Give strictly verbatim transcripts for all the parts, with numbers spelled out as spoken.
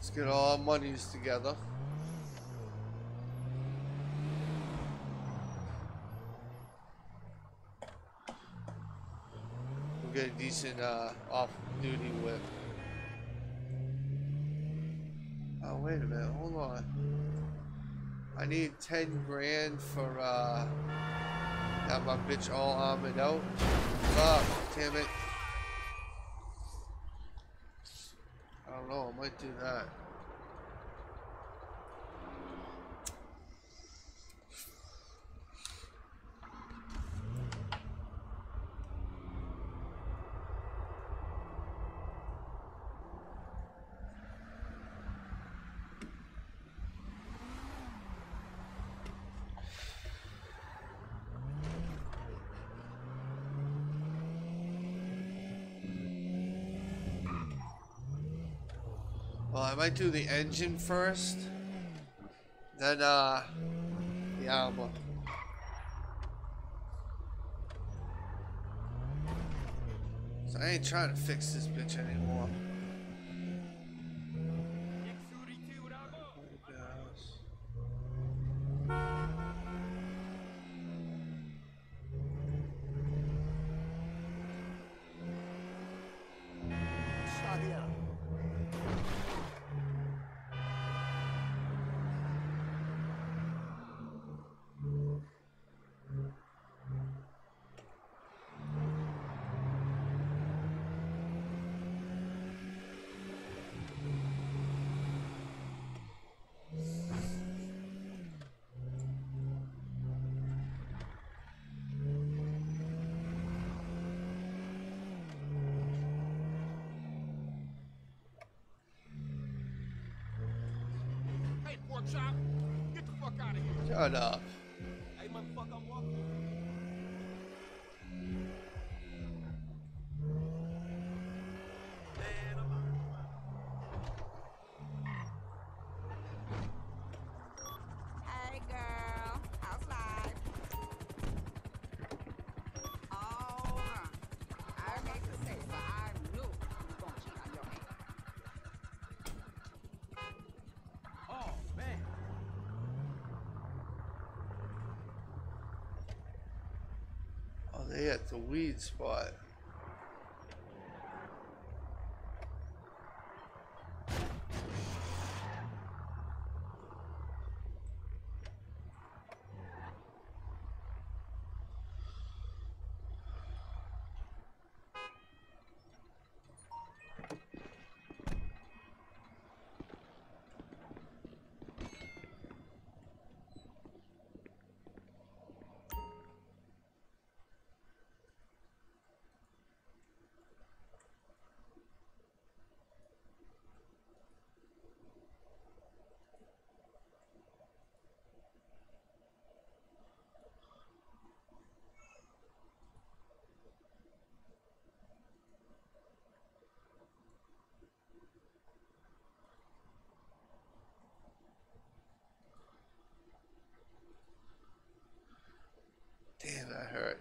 Let's get all our monies together. We'll get a decent uh, off-duty whip. Oh, wait a minute. Hold on. I need ten grand for uh, have my bitch all armored out. Fuck, damn it. I don't know. I might do that. Well, I might do the engine first, then uh, the armor. So I ain't trying to fix this bitch anymore. Chop. Get the fuck out of here. Shut up. Hey, motherfucker, I'm walking. Man, I'm out. Hey, girl. Outside. All right. I hate to say, but I knew you was gonna cheat on your man. Oh, man. Oh, they at the weed spot. Damn, that hurt.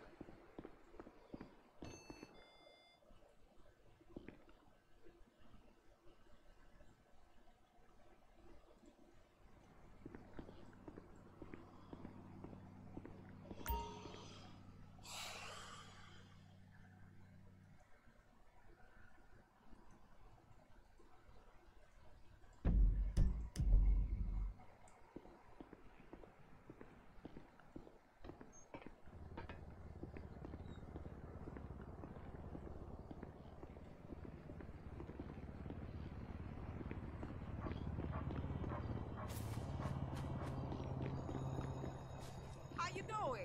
How you doing?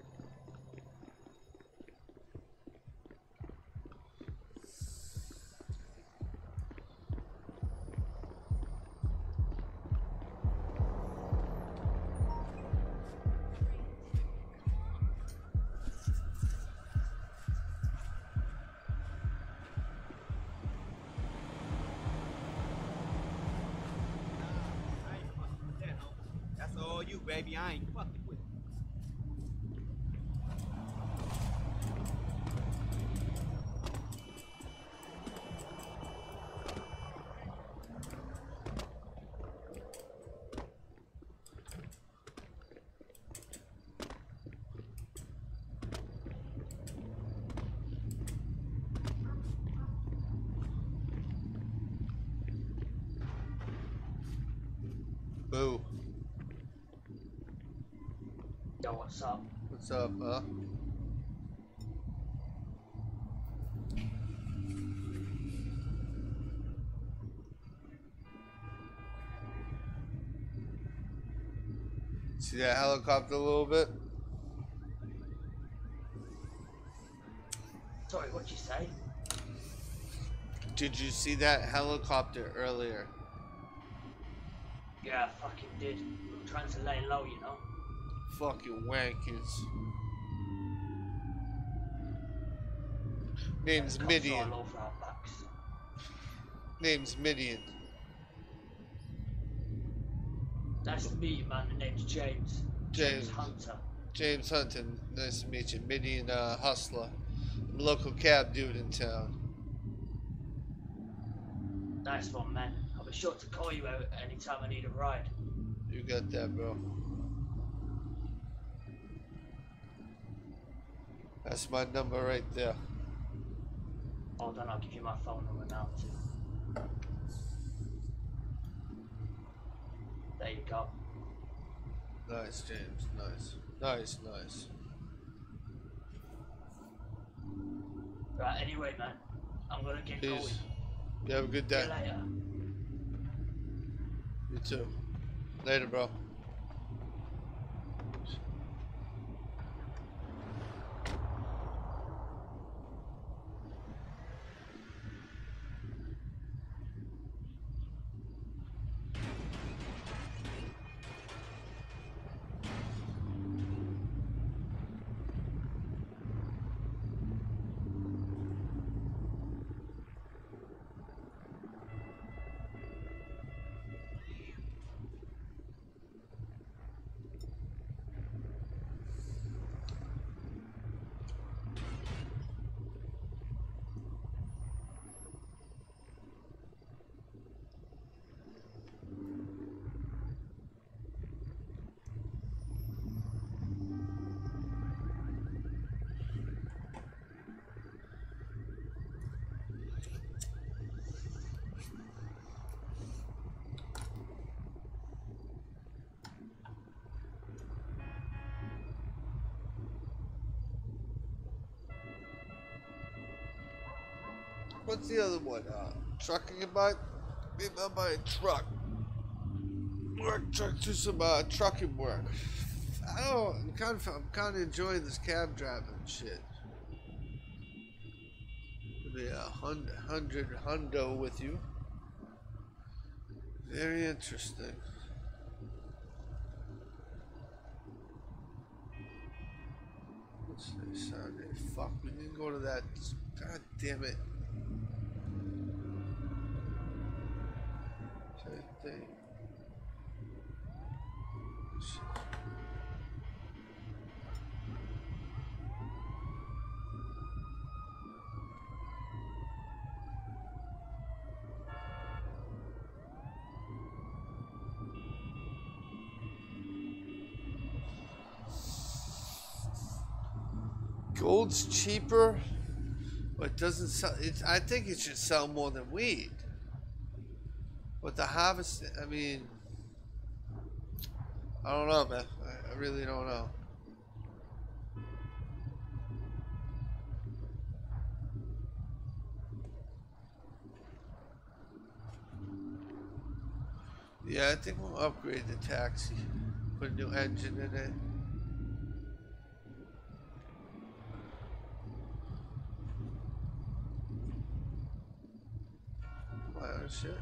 I ain't fucking with that, homie. That's all you, baby. I ain't fucking with it. Boo. Yo, what's up? What's up, huh? See that helicopter a little bit? Sorry, what'd you say? Did you see that helicopter earlier? Yeah, I fucking did. I'm trying to lay low, you know? Fucking wankers. Name's Cops Midian. all over our backs. Name's Midian. Nice to meet you, man. The name's James. James. Hunter. James Hunter. Nice to meet you. Midian uh, hustler. I'm a local cab dude in town. Nice one, man. I'll be sure to call you out anytime I need a ride. You got that, bro. That's my number right there. Hold on, I'll give you my phone number now, too. There you go. Nice, James. Nice. Nice, nice. Right, anyway, man. I'm gonna get Peace. going. You have a good See day. you later. You too. Later, bro. What's the other one? Uh, trucking about? Maybe I'll buy a truck. Work, truck, do some uh, trucking work. I don't. I'm kind of. I'm kind of enjoying this cab driving shit. Maybe a hundred, hundred hundo with you. Very interesting. What's this Saturday? Fuck, we didn't go to that. God damn it. Thing. Gold's cheaper, but it doesn't sell. It, I think it should sell more than weed. But the harvest, I mean, I don't know, man. I, I really don't know. Yeah, I think we'll upgrade the taxi. Put a new engine in it. Wow, shit.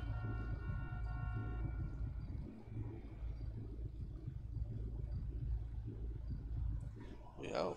Yo.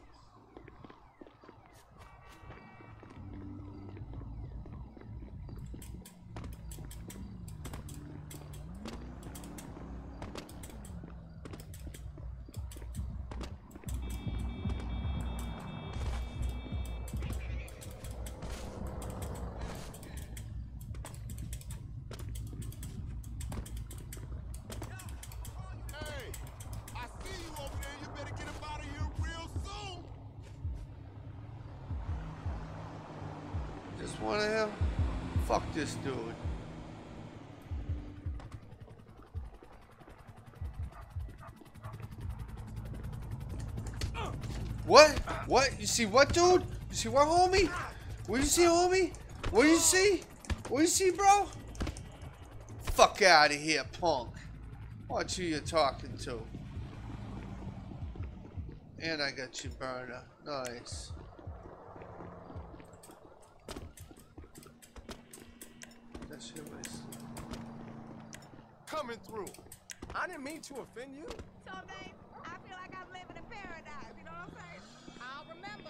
Just want to have fuck this dude. What? What? You see what, dude? You see what, homie? What you see, homie? What do you see? What you see, bro? Fuck out of here, punk. Watch who you're talking to. And I got you, burner. Nice. That's your waste. Coming through. I didn't mean to offend you. So, babe, I feel like I'm living in paradise. You know what I'm saying? I'll remember.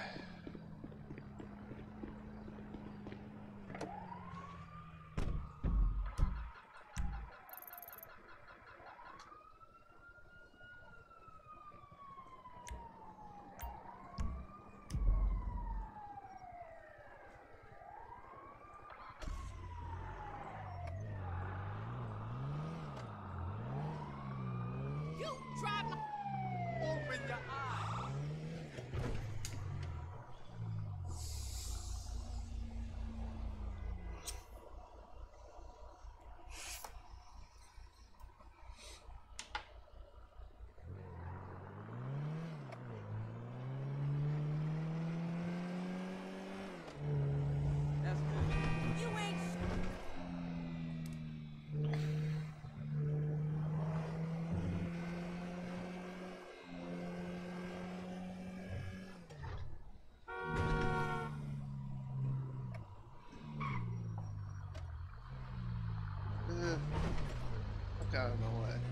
You drive my... Open your eyes. That's good. You ain't... Eh, fuck out of my way.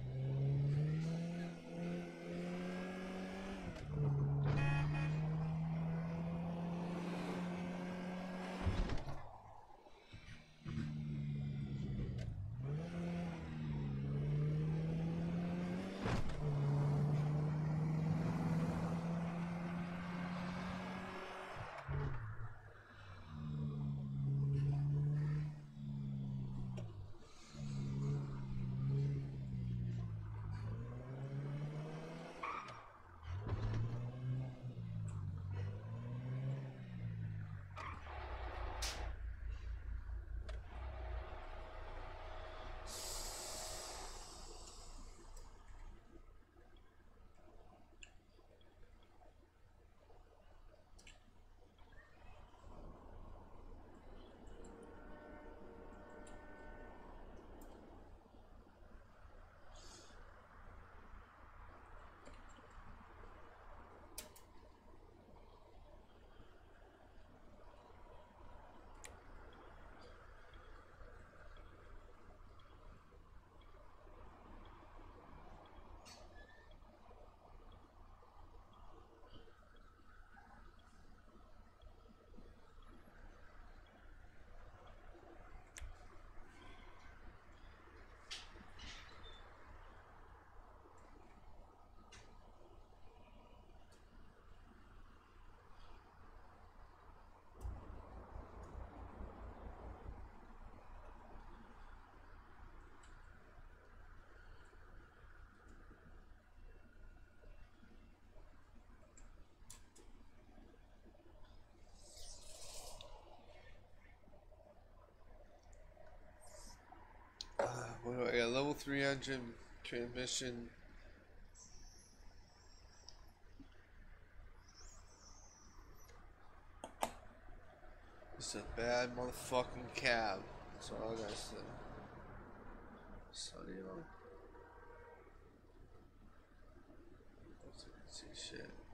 What do I got? Level three hundred transmission. It's a bad motherfucking cab. That's all I gotta say. So, you know. See shit.